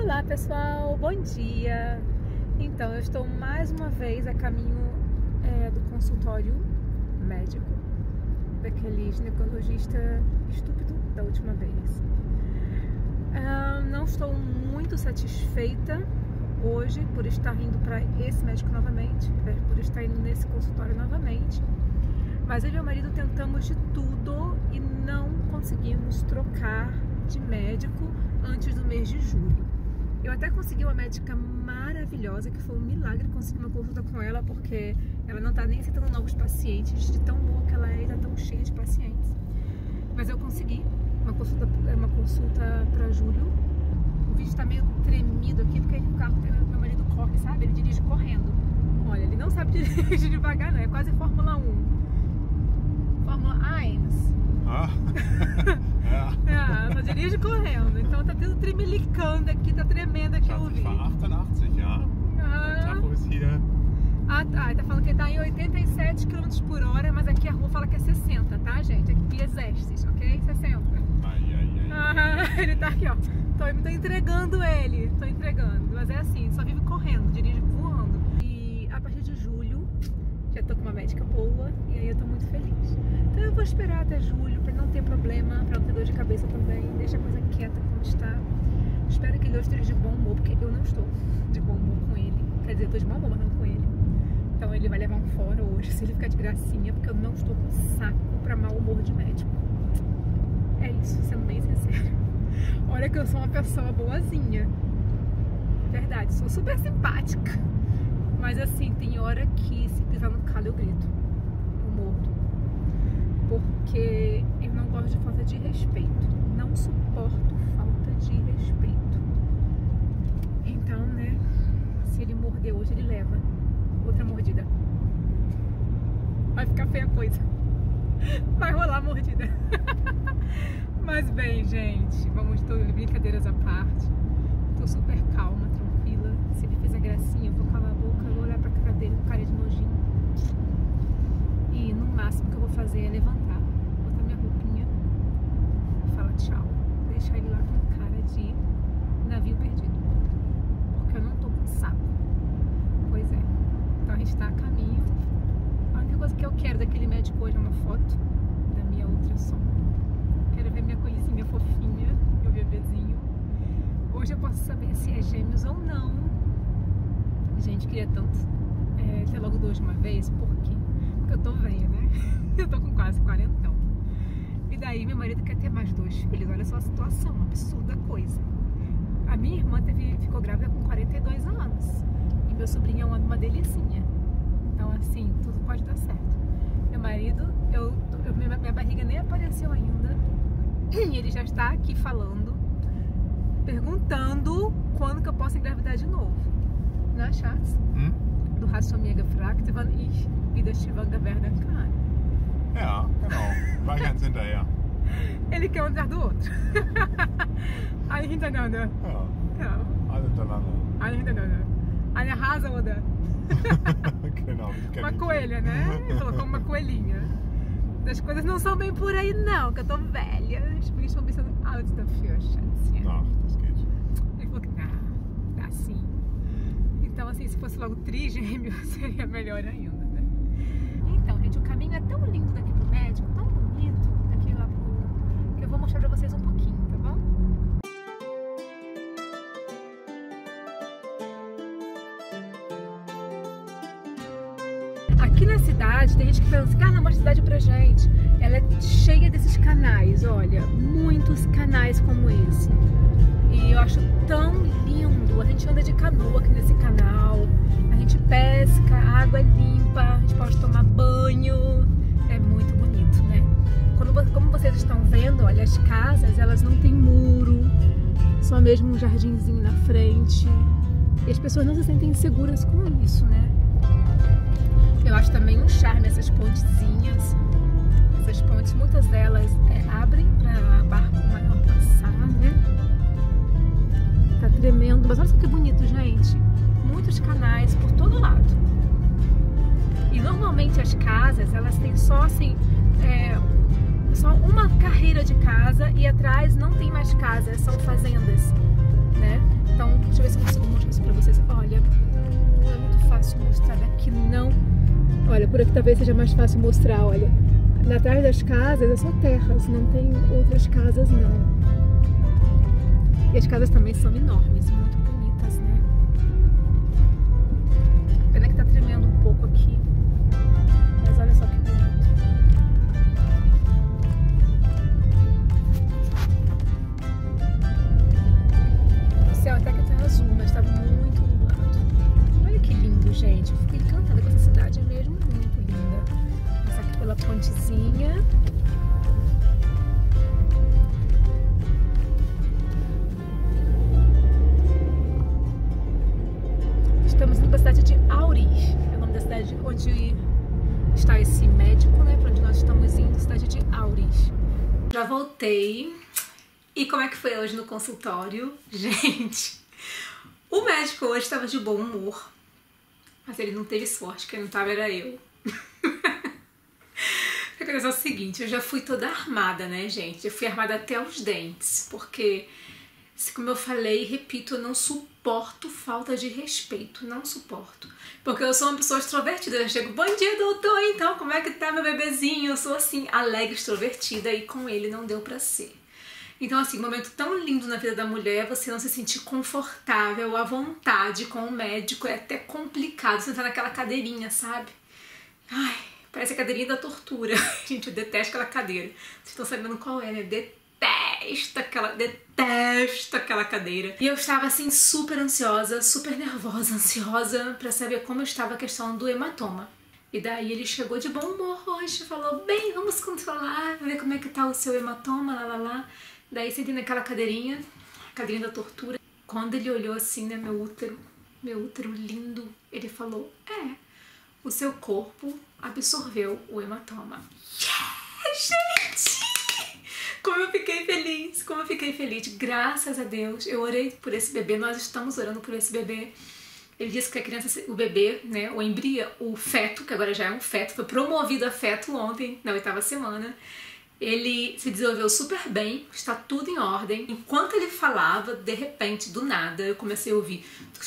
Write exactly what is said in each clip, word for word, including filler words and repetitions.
Olá pessoal, bom dia! Então, eu estou mais uma vez a caminho é, do consultório médico daquele ginecologista estúpido da última vez. Ah, não estou muito satisfeita hoje por estar indo para esse médico novamente, por estar indo nesse consultório novamente, mas eu e meu marido tentamos de tudo e não conseguimos trocar de médico antes do mês de julho. Eu até consegui uma médica maravilhosa, que foi um milagre conseguir uma consulta com ela, porque ela não tá nem aceitando novos pacientes, de tão boa que ela é, tá tão cheia de pacientes. Mas eu consegui uma consulta, uma consulta para julho. O vídeo tá meio tremido aqui, porque o carro, meu marido corre, sabe? Ele dirige correndo. Olha, ele não sabe dirigir devagar, não, é quase Fórmula um. Fórmula um. Ah. É, só dirige correndo, então tá tendo tremelicando aqui, tá tremendo aqui o vídeo. oitenta, ja. Ah. O tacho ist hier. Ah tá, ele tá falando que ele tá em oitenta e sete quilômetros por hora, mas aqui a rua fala que é sessenta, tá gente? Aqui exerces, ok? sessenta. Ai, ai, ai. Ah, ele tá aqui, ó. Tô, tô entregando ele, tô entregando. Mas é assim, só vive correndo, dirige voando. E a partir de julho, já tô com uma médica boa e aí eu tô muito feliz. Então eu vou esperar até julho pra não ter problema, pra não ter dor de cabeça também. Deixa a coisa quieta como está. Espero que ele esteja de bom humor, porque eu não estou de bom humor com ele. Quer dizer, eu tô de bom humor, mas não com ele. Então ele vai levar um fora hoje, se ele ficar de gracinha, porque eu não estou com saco pra mau humor de médico. É isso, sendo bem sincero. Olha que eu sou uma pessoa boazinha. Verdade, sou super simpática. Mas assim, tem hora que se pisar no calo eu grito. Eu mordo. Porque eu não gosto de falta de respeito. Não suporto falta de respeito. Então, né, se ele morder hoje, ele leva outra mordida. Vai ficar feia a coisa. Vai rolar a mordida. Mas bem, gente, vamos ter brincadeiras à parte. Tô super calma, tranquila. Se ele fizer gracinha, eu vou calar a boca, eu vou olhar pra cara dele com cara de nojinho. E no máximo que eu vou fazer é levantar, botar minha roupinha, falar tchau, deixar ele lá com cara de navio perdido. Porque eu não tô com saco. Pois é. Então a gente tá a caminho. A única coisa que eu quero daquele médico hoje é uma foto da minha ultrassom. Quero ver minha coisinha fofinha, meu bebezinho. Hoje eu posso saber se é gêmeos ou não. Gente, queria tanto é, ter logo dois de uma vez. Por quê? Porque eu tô velha, né? Eu tô com quase quarentão. E daí meu marido quer ter mais dois filhos. Olha só a situação, uma absurda coisa. A minha irmã teve, ficou grávida com quarenta e dois anos. E meu sobrinho é uma, uma delicinha. Então assim, tudo pode dar certo. Meu marido, eu, eu, minha, minha barriga nem apareceu ainda. E ele já está aqui falando, perguntando quando que eu posso engravidar de novo. Na Schatz? Hm? Du hast schon mir gefragt, wann ich wieder schwanger werden kann. Ja, genau. War ganz hinterher. Ele quer um atrás do outro. Alle hintereinander. Ja, Ja. alle hintereinander. Alle hintereinander. Eine Hase oder? Genau. ich Uma kenn ihn. coelha, né? Ele falou como uma coelhinha. As coisas não são bem por aí não, que eu tô velha. As meninas estão pensando alt dafür, Schatzchen. Ach, das geht. Ele falou que dá, dá sim. Então assim, se fosse logo trigêmeo, seria melhor ainda, né? Então, gente, o caminho é tão lindo daqui pro médico, tão bonito, daqui lá pro... que eu vou mostrar pra vocês um pouquinho, tá bom? Aqui na cidade, tem gente que pensa assim, ah, não, mostra a cidade pra gente. Ela é cheia desses canais, olha, muitos canais como esse. E eu acho tão lindo. A gente anda de canoa aqui nesse canal, a gente pesca, a água é limpa, a gente pode tomar banho. É muito bonito, né? Quando, como vocês estão vendo, olha, as casas, elas não têm muro, só mesmo um jardinzinho na frente. E as pessoas não se sentem seguras com isso, né? Eu acho também um charme essas pontezinhas. Essas pontes, muitas delas é, abrem para barco maior passar, né? Tá tremendo, mas olha só que bonito, gente. Muitos canais por todo lado. E normalmente as casas, elas têm só assim, é, só uma carreira de casa e atrás não tem mais casas, são fazendas, né? Então fácil mostrar daqui, não. Olha, por aqui talvez seja mais fácil mostrar, olha. Atrás das casas é só terras, não tem outras casas não. E as casas também são enormes, muito bonitas, né? Pena que tá tremendo um pouco aqui. Mas olha só que bonito. O céu até que tá azul, mas tá muito nublado. Olha que lindo, gente. Eu fico encantada com essa cidade, é mesmo muito linda. Passar aqui pela pontezinha. Estamos indo para a cidade de Auris, é o nome da cidade onde está esse médico, né? Para onde nós estamos indo, cidade de Auris. Já voltei. E como é que foi hoje no consultório? Gente, o médico hoje estava de bom humor, mas ele não teve sorte, quem não estava era eu. É o seguinte, eu já fui toda armada, né, gente? Eu fui armada até os dentes, porque, como eu falei e repito, eu não suporto falta de respeito, não suporto. Porque eu sou uma pessoa extrovertida, eu chego, bom dia, doutor, então, como é que tá meu bebezinho? Eu sou assim, alegre, extrovertida, e com ele não deu pra ser. Então, assim, um momento tão lindo na vida da mulher, você não se sentir confortável, à vontade com o médico, é até complicado sentar naquela cadeirinha, sabe? Ai, parece a cadeirinha da tortura. Gente, eu detesto aquela cadeira. Vocês estão sabendo qual é, né? Detesto aquela, detesto aquela cadeira. E eu estava, assim, super ansiosa, super nervosa, ansiosa pra saber como estava a questão do hematoma. E daí ele chegou de bom humor hoje, falou, bem, vamos controlar, ver como é que tá o seu hematoma, lá, lá, lá. Daí sentei naquela cadeirinha, cadeirinha da tortura. Quando ele olhou assim, né, meu útero, meu útero lindo, ele falou, é, o seu corpo absorveu o hematoma. Yeah, gente! Como eu fiquei feliz, como eu fiquei feliz. Graças a Deus, eu orei por esse bebê, nós estamos orando por esse bebê. Ele disse que a criança, o bebê, né, o embrião, o feto, que agora já é um feto, foi promovido a feto ontem, na oitava semana. Ele se desenvolveu super bem, está tudo em ordem. Enquanto ele falava, de repente, do nada, eu comecei a ouvir...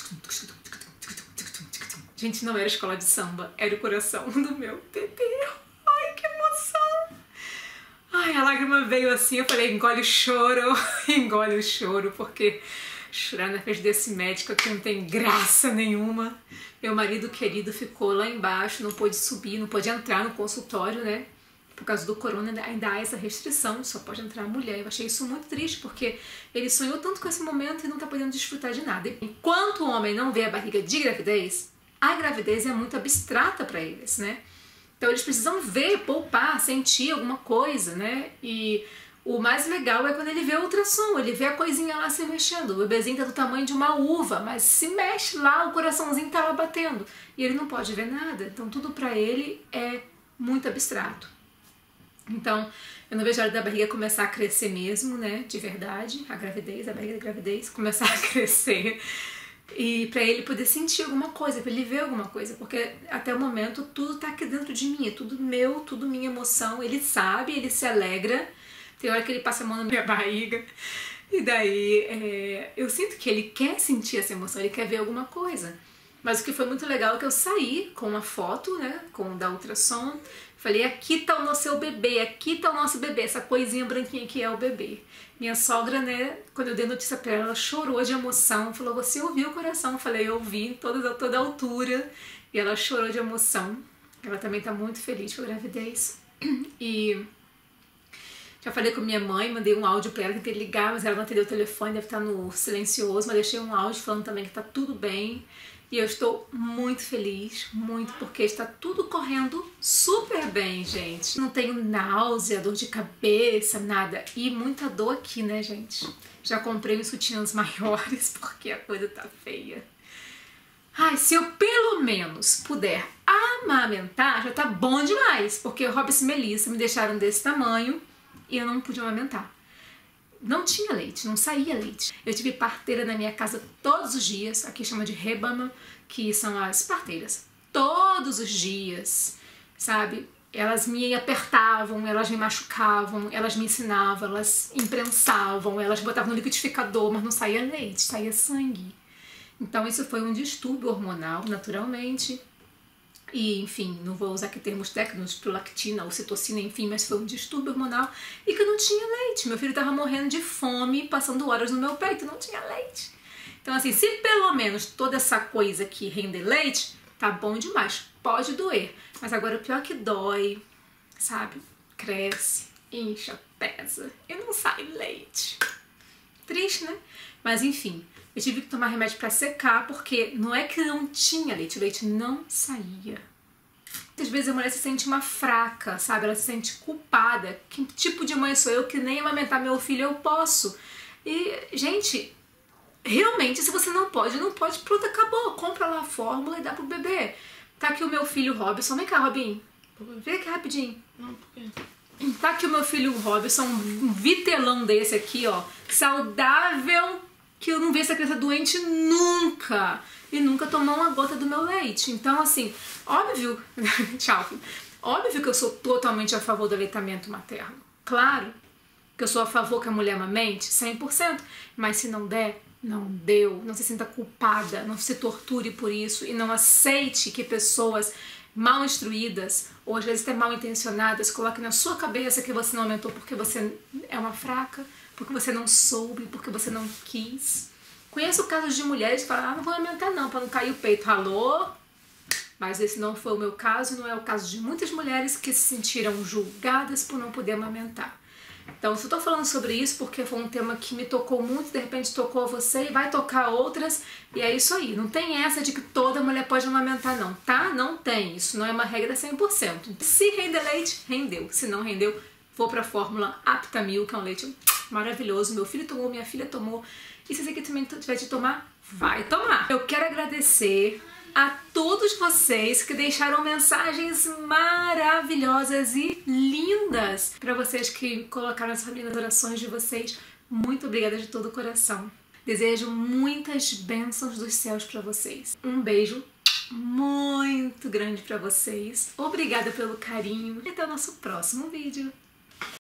Gente, não era escola de samba, era o coração do meu bebê. Ai, que emoção! Ai, a lágrima veio assim, eu falei, engole o choro, engole o choro, porque chorar na frente desse médico aqui não tem graça nenhuma. Meu marido querido ficou lá embaixo, não pôde subir, não pôde entrar no consultório, né? Por causa do corona ainda há essa restrição, só pode entrar a mulher. Eu achei isso muito triste, porque ele sonhou tanto com esse momento e não tá podendo desfrutar de nada. Enquanto o homem não vê a barriga de gravidez, a gravidez é muito abstrata para eles, né? Então eles precisam ver, poupar, sentir alguma coisa, né? E o mais legal é quando ele vê o ultrassom, ele vê a coisinha lá se mexendo. O bebezinho tá do tamanho de uma uva, mas se mexe lá, o coraçãozinho tá lá batendo. E ele não pode ver nada, então tudo para ele é muito abstrato. Então, eu não vejo a hora da barriga começar a crescer mesmo, né, de verdade, a gravidez, a barriga da gravidez, começar a crescer e pra ele poder sentir alguma coisa, pra ele ver alguma coisa, porque até o momento tudo tá aqui dentro de mim, é tudo meu, tudo minha emoção, ele sabe, ele se alegra, tem hora que ele passa a mão na minha barriga e daí é, eu sinto que ele quer sentir essa emoção, ele quer ver alguma coisa. Mas o que foi muito legal é que eu saí com uma foto, né, com da ultrassom. Falei, aqui tá o nosso bebê, aqui tá o nosso bebê, essa coisinha branquinha aqui é o bebê. Minha sogra, né, quando eu dei notícia pra ela, ela chorou de emoção, falou, você ouviu o coração? Eu falei, eu ouvi, toda, toda a altura. E ela chorou de emoção. Ela também tá muito feliz com a gravidez. E já falei com minha mãe, mandei um áudio pra ela, tentei ligar, mas ela não atendeu o telefone, deve estar no silencioso, mas deixei um áudio falando também que tá tudo bem. E eu estou muito feliz, muito, porque está tudo correndo super bem, gente. Não tenho náusea, dor de cabeça, nada. E muita dor aqui, né, gente? Já comprei uns sutiãs maiores, porque a coisa tá feia. Ai, se eu pelo menos puder amamentar, já tá bom demais. Porque o Robson e Melissa me deixaram desse tamanho e eu não pude amamentar. Não tinha leite, não saía leite. Eu tive parteira na minha casa todos os dias, aqui chama de rebama, que são as parteiras. Todos os dias, sabe? Elas me apertavam, elas me machucavam, elas me ensinavam, elas imprensavam, elas botavam no liquidificador, mas não saía leite, saía sangue. Então isso foi um distúrbio hormonal, naturalmente. E, enfim, não vou usar aqui termos técnicos, prolactina, ocitocina, enfim, mas foi um distúrbio hormonal e que eu não tinha leite. Meu filho estava morrendo de fome, passando horas no meu peito, não tinha leite. Então, assim, se pelo menos toda essa coisa aqui render leite, tá bom demais. Pode doer, mas agora o pior é que dói, sabe? Cresce, incha, pesa e não sai leite. Triste, né? Mas, enfim, eu tive que tomar remédio para secar, porque não é que não tinha leite, o leite não saía. Muitas vezes a mulher se sente uma fraca, sabe? Ela se sente culpada. Que tipo de mãe sou eu que nem amamentar meu filho eu posso? E, gente, realmente, se você não pode, não pode, pronto, acabou. Compra lá a fórmula e dá pro bebê. Tá aqui o meu filho Robson. Vem cá, Robinho. Vem aqui rapidinho. Não, por quê? Tá aqui o meu filho Robson, um vitelão desse aqui, ó. Saudável, que eu não vi essa criança doente nunca. E nunca tomou uma gota do meu leite. Então, assim, óbvio... Tchau. Óbvio que eu sou totalmente a favor do aleitamento materno. Claro que eu sou a favor que a mulher amamente, cem por cento. Mas se não der, não deu. Não se sinta culpada, não se torture por isso. E não aceite que pessoas mal instruídas, ou às vezes até mal intencionadas, coloquem na sua cabeça que você não aumentou porque você é uma fraca, porque você não soube, porque você não quis. Conheço casos de mulheres que falam, ah, não vou aumentar não, para não cair o peito. Alô? Mas esse não foi o meu caso, não é o caso de muitas mulheres que se sentiram julgadas por não poder amamentar. Então, se eu tô falando sobre isso porque foi um tema que me tocou muito, de repente tocou você e vai tocar outras, e é isso aí. Não tem essa de que toda mulher pode amamentar não, tá? Não tem. Isso não é uma regra cem por cento. Se render leite, rendeu. Se não rendeu, vou pra fórmula Aptamil, que é um leite maravilhoso. Meu filho tomou, minha filha tomou. E se você aqui também tiver de tomar, vai tomar. Eu quero agradecer a todos vocês que deixaram mensagens maravilhosas e lindas para vocês que colocaram essas lindas orações de vocês. Muito obrigada de todo o coração. Desejo muitas bênçãos dos céus para vocês. Um beijo muito grande para vocês. Obrigada pelo carinho e até o nosso próximo vídeo.